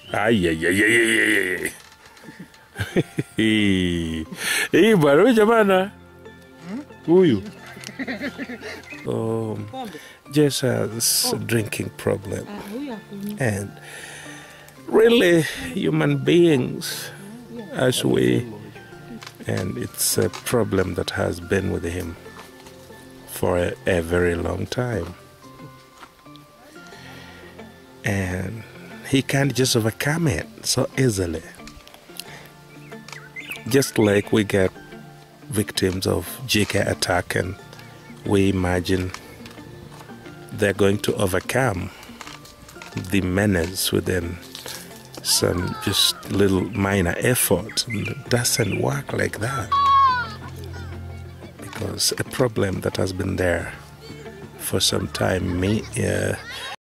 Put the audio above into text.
Ay, ay, ay, ay, ay, ay. Eh, baru jamana. Uyu. Just has a drinking problem. And really, human beings, as we, and it's a problem that has been with him for a very long time. And he can't just overcome it so easily. Just like we get victims of GK attack and we imagine they're going to overcome the menace within some just little minor effort. It doesn't work like that, because a problem that has been there for some time